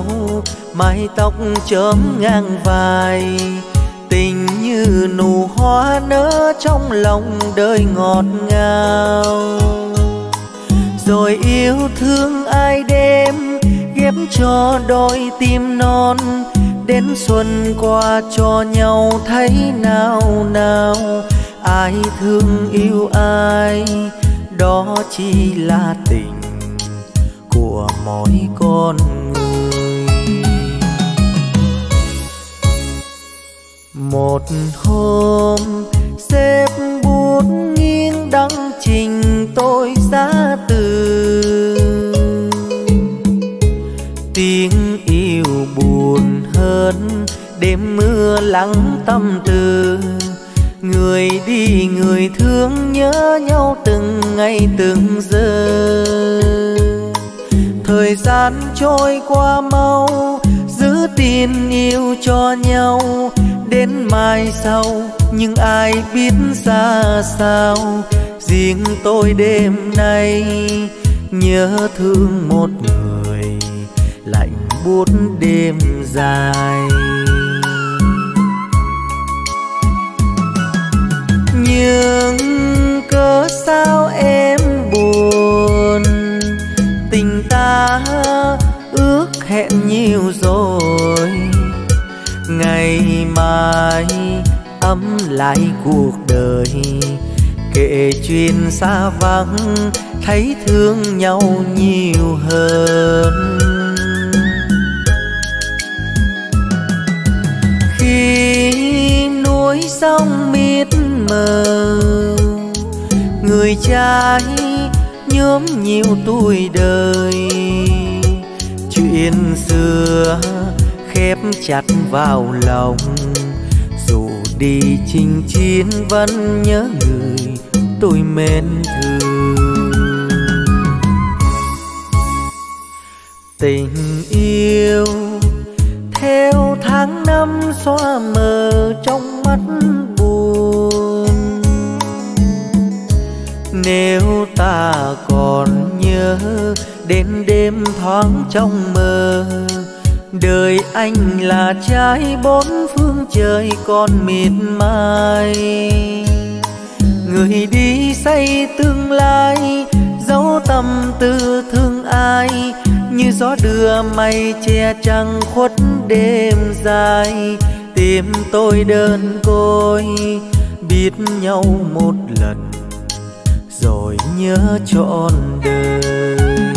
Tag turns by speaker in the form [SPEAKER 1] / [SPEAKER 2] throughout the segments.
[SPEAKER 1] nhau, mái tóc chớm ngang vai. Tình như nụ hoa nở trong lòng đời ngọt ngào. Rồi yêu thương ai đêm ghép cho đôi tim non, đến xuân qua cho nhau thấy nào nào. Ai thương yêu ai, đó chỉ là tình của mỗi con người. Một hôm xếp bút nghiêng đăng trình tôi giá từ, tiếng yêu buồn hơn đêm mưa lắng tâm tư. Người đi người thương nhớ nhau từng ngày từng giờ. Thời gian trôi qua mau, giữ tin yêu cho nhau đến mai sau. Nhưng ai biết ra sao, riêng tôi đêm nay nhớ thương một người lạnh buốt đêm dài. Nhưng cớ sao em buồn, tình ta ước hẹn nhiều rồi. Ngày mai ấm lại cuộc đời, kể chuyện xa vắng thấy thương nhau nhiều hơn. Khi núi sông mịt mờ, người trai nhuốm nhiều tuổi đời. Chuyện xưa khép chặt vào lòng, dù đi chinh chiến vẫn nhớ người tôi mến thương. Tình yêu theo tháng năm xóa mờ trong mắt buồn. Nếu ta còn nhớ đến đêm thoáng trong mơ, đời anh là trái bốn phương trời còn miệt mài. Người đi xây tương lai, dấu tâm tư thương ai. Như gió đưa mây che trăng khuất đêm dài. Tim tôi đơn côi, biết nhau một lần rồi nhớ trọn đời.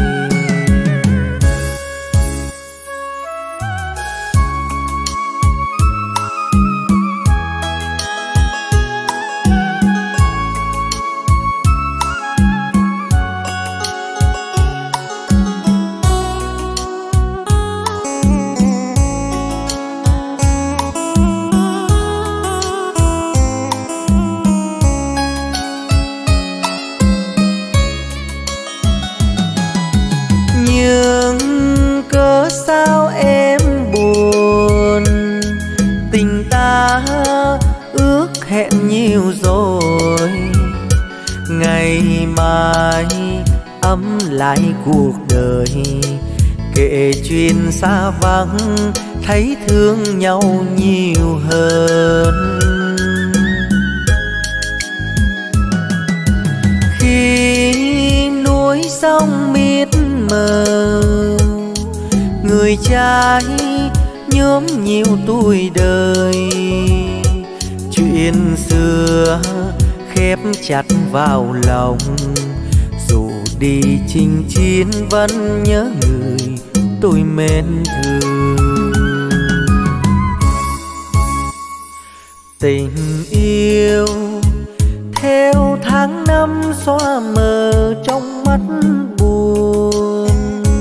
[SPEAKER 1] Sao em buồn, tình ta ước hẹn nhiều rồi. Ngày mai ấm lại cuộc đời, kể chuyện xa vắng thấy thương nhau nhiều hơn. Khi núi sông mịt mờ, người trai nhuốm nhiều tuổi đời. Chuyện xưa khép chặt vào lòng, dù đi chinh chiến vẫn nhớ người tôi mến thương. Tình yêu theo tháng năm xóa mờ trong mắt buồn.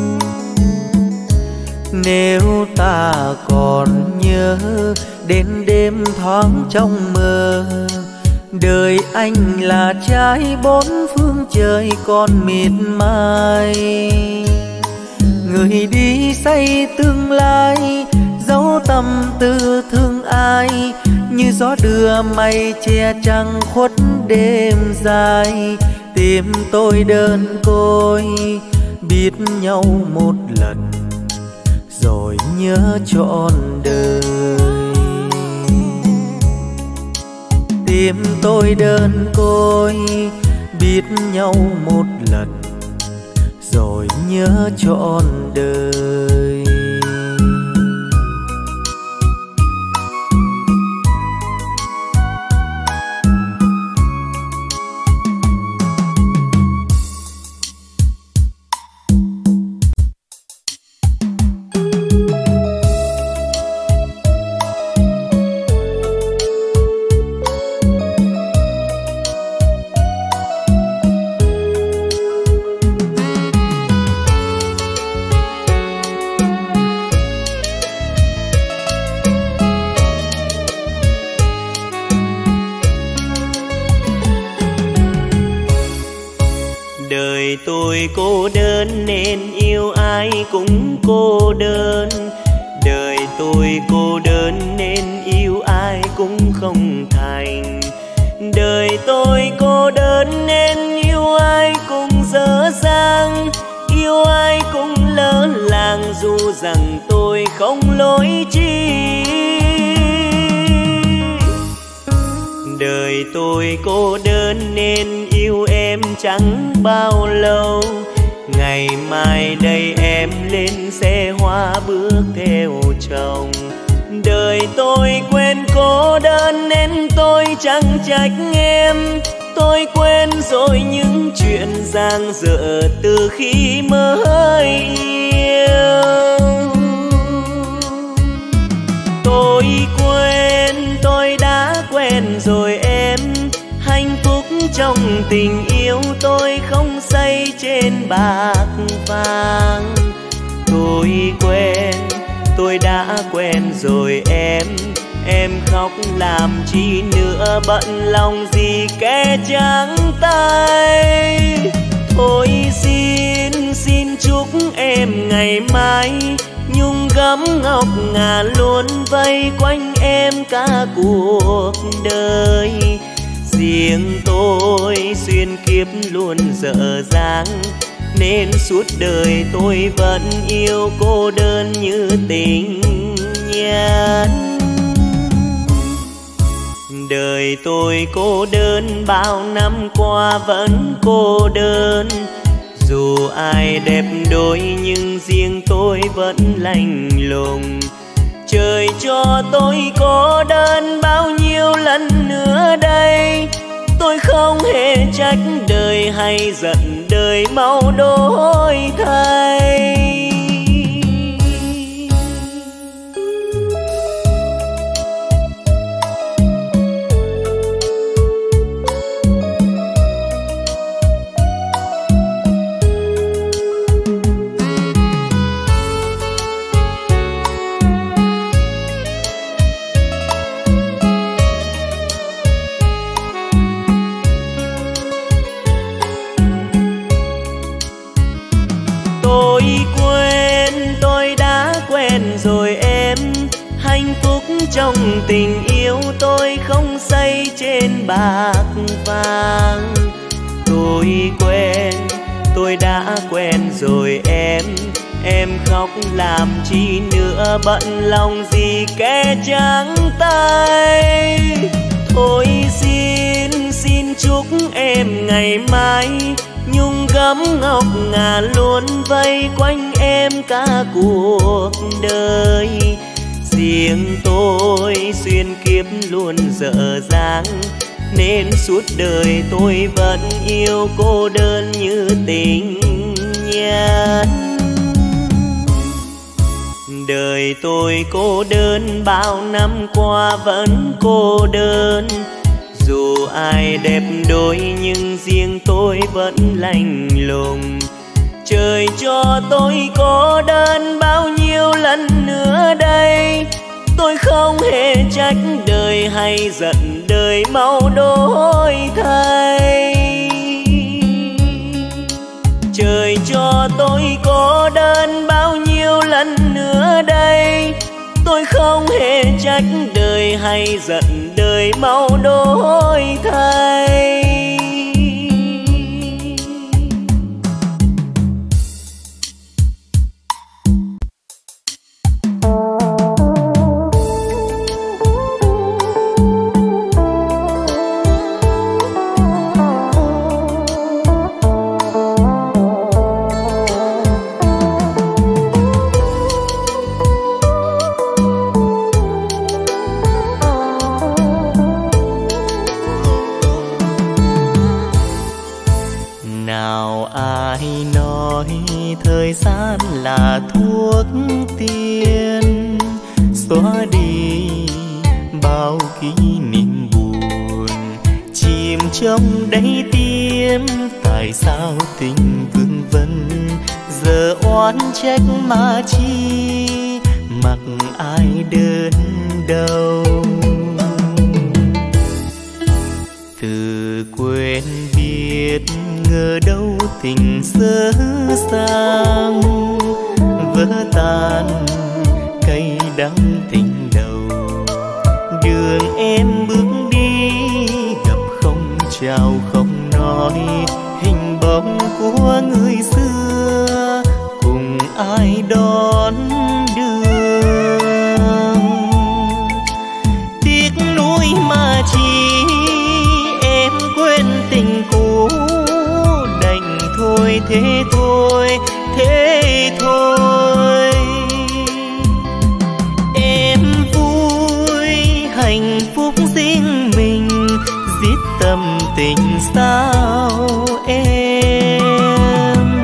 [SPEAKER 1] Nếu ta còn nhớ đến đêm thoáng trong mơ, đời anh là trái bốn phương trời còn miệt mài. Người đi xây tương lai, dấu tâm tư thương ai. Như gió đưa mây che trăng khuất đêm dài. Tim tôi đơn côi, biết nhau một lần rồi nhớ trọn đời. Tim tôi đơn côi biết nhau một lần rồi nhớ trọn đời.
[SPEAKER 2] Tôi cô đơn nên yêu ai cũng cô đơn. Đời tôi cô đơn nên yêu ai cũng không thành. Đời tôi cô đơn nên yêu ai cũng dở dang. Yêu ai cũng lỡ làng dù rằng tôi không lỗi chi. Đời tôi cô đơn nên yêu em chẳng bao lâu. Ngày mai đây em lên xe hoa bước theo chồng. Đời tôi quên cô đơn nên tôi chẳng trách em. Tôi quên rồi những chuyện dang dở từ khi mới yêu. Tôi quên, tôi đã quen rồi em. Hạnh phúc trong tình yêu tôi không xây trên bạc vàng. Tôi quên, tôi đã quen rồi em. Em khóc làm chi nữa, bận lòng gì kẻ trắng tay. Thôi xin chúc em ngày mai nhung gấm ngọc ngà luôn vây quanh em cả cuộc đời. Riêng tôi xuyên kiếp luôn dở dang nên suốt đời tôi vẫn yêu cô đơn như tình nhân. Đời tôi cô đơn bao năm qua vẫn cô đơn. Dù ai đẹp đôi nhưng riêng tôi vẫn lạnh lùng. Trời cho tôi cô đơn bao nhiêu lần nữa đây. Tôi không hề trách đời hay giận đời mau đổi thay. Tôi quên, tôi đã quen rồi em. Hạnh phúc trong tình yêu tôi không xây trên bạc vàng. Tôi quên, tôi đã quen rồi em. Em khóc làm chi nữa, bận lòng gì kẻ trắng tay. Thôi xin chúc em ngày mai nhung gấm ngọc ngà luôn vây quanh em cả cuộc đời. Riêng tôi xuyên kiếp luôn dở dang nên suốt đời tôi vẫn yêu cô đơn như tình nhân. Đời tôi cô đơn bao năm qua vẫn cô đơn. Dù ai đẹp đôi nhưng riêng tôi vẫn lạnh lùng. Trời cho tôi cô đơn bao nhiêu lần nữa đây. Tôi không hề trách đời hay giận đời mau đổi thay. Trời cho tôi cô đơn bao nhiêu lần nữa đây. Tôi không hề trách đời hay giận đời mau đổi thay.
[SPEAKER 1] ai nói thời gian là thuốc tiên xóa đi bao kỷ niệm buồn, chìm trong đáy tim tại sao tình vương vấn, giờ oán trách mà chi mặc ai đớn đau. Từ quên biết ngờ đâu tình dở dang, vỡ tan cay đắng tình đầu. Đường em bước đi gặp không chào không nói, hình bóng của người xưa cùng ai đón đường. Tiếc nuối mà chỉ em quên tình cũ, đành thôi thế thôi thế thôi. Em vui hạnh phúc riêng mình, giết tâm tình sao em.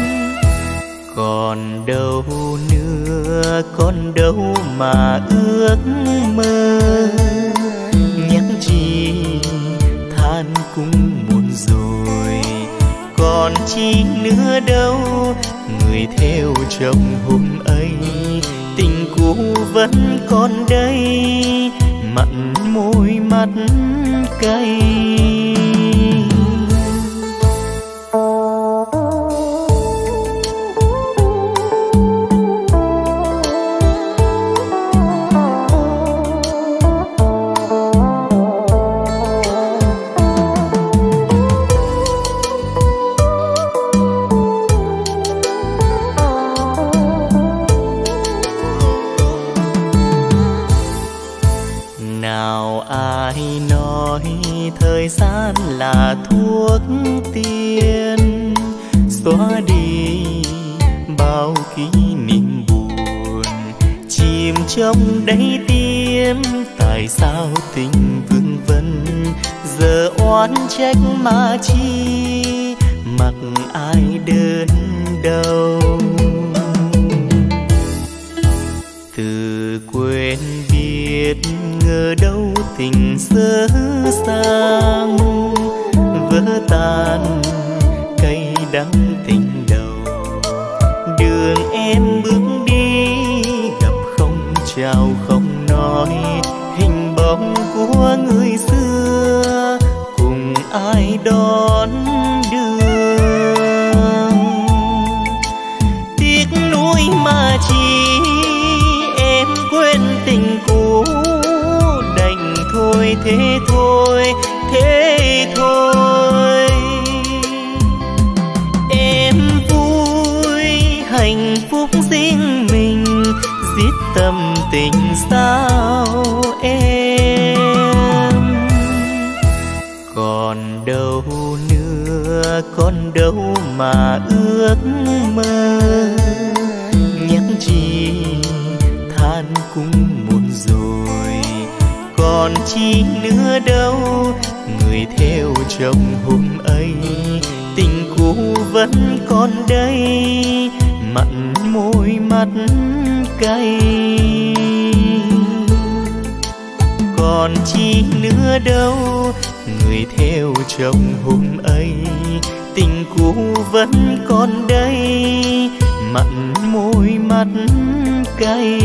[SPEAKER 1] Còn đâu nữa, còn đâu mà ước mơ, nhắc chi than cũng muộn rồi. Còn chi nữa đâu, người theo chồng hôm ấy, tình cũ vẫn còn đây, mặn môi mắt cay. Thời gian là thuốc tiên xóa đi bao kỷ niệm buồn, chìm trong đáy tim tại sao tình vương vấn, giờ oán trách mà chi mặc ai đớn đau. Từ quên biết ngờ đâu tình dở dang, vỡ tan cay đắng tình đầu. Đường em bước đi gặp không chào không nói, hình bóng của người xưa cùng ai đón đường. Tiếc nuối mà chỉ em quên tình cũ, đành thôi thế thôi thế thôi. Em vui hạnh phúc riêng mình, giết tâm tình sao em. Còn đâu nữa, còn đâu mà ước mơ, nhắc chi than cũng muộn rồi. Còn chi nữa đâu, người theo chồng hôm ấy, tình cũ vẫn còn đây, mặn môi mắt cay. Còn chi nữa đâu, người theo chồng hôm ấy, tình cũ vẫn còn đây, mặn môi mắt cay.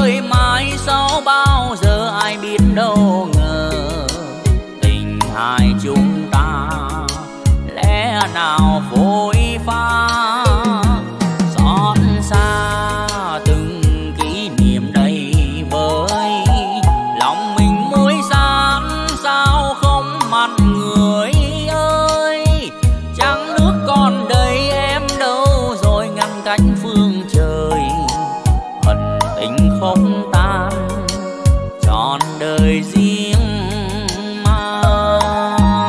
[SPEAKER 3] ai biết đâu ngờ tình hai chúng ta lẽ nào vội pha, xót xa từng kỷ niệm đầy vơi, lòng mình muối san sao không mặn người ơi. Trăng nước còn đây em đâu rồi ngăn cách phương trời, hận tình không tan trọn đời riêng mang.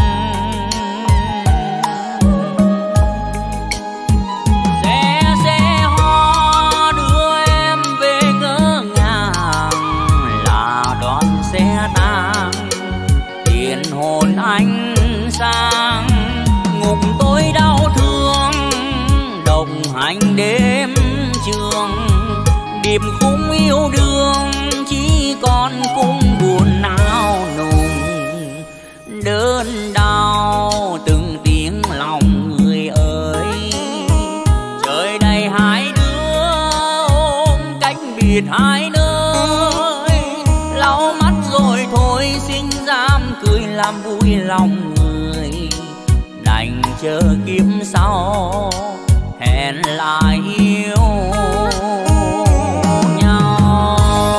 [SPEAKER 3] Xe hoa đưa em về ngỡ ngàng, là đoàn xe tang tiền hồn anh sang. Ngục tôi đau thương đồng hành đêm trường, điệp khung yêu đương chỉ còn cung buồn não nùng. Đơn đau từng tiếng lòng người ơi, trời đầy hai đứa ôm cách biệt hai nơi. Lau mắt rồi thôi xin dám cười làm vui lòng người, đành chờ kiếp sau hẹn lại yêu nhau.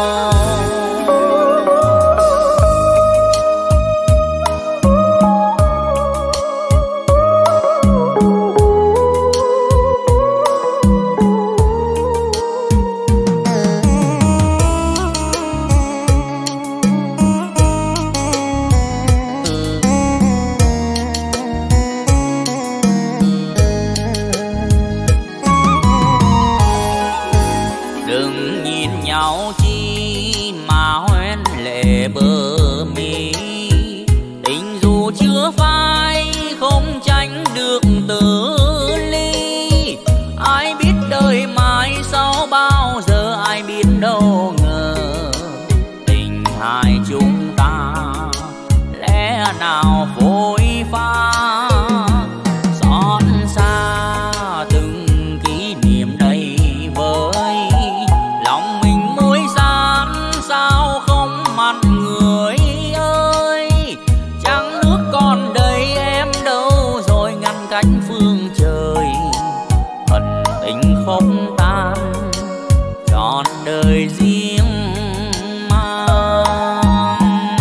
[SPEAKER 3] Đừng nhìn nhau chi mà hoen lệ bờ mi, tình dù chưa phai không tránh được từ ly. Ai biết đời mai sau bao giờ, ai biết đâu ngờ tình hai chúng ta lẽ nào vội pha, xót xa từng kỷ niệm đầy vơi, lòng mình muối san sao không mặn người ơi. Trăng nước còn đây em đâu rồi ngăn cách phương trời, hận tình không tan trọn đời riêng mang.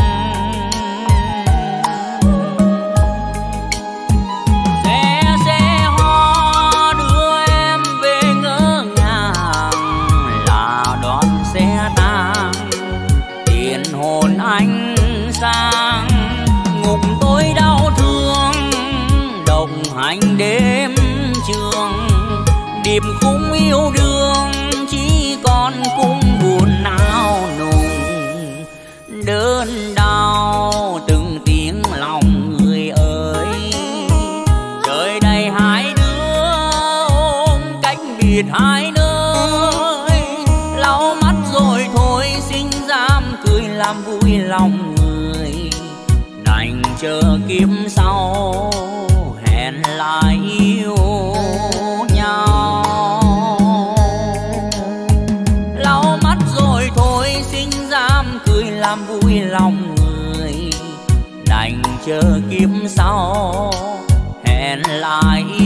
[SPEAKER 3] Xe hoa đưa em về ngỡ ngàng, là đoàn xe tang tiền hồn anh sang. Ngục tôi đau thương đồng hành đêm trường, điệp khung yêu đương chỉ còn cung buồn não nùng. Đơn đau từng tiếng lòng người ơi, trời đầy hai đứa ôm cách biệt hai nơi. Lau mắt rồi thôi xin dám cười làm vui lòng người, đành chờ kiếp sau hẹn lại yêu nhau. Lau mắt rồi thôi xin dám cười làm vui lòng người, đành chờ kiếp sau hẹn lại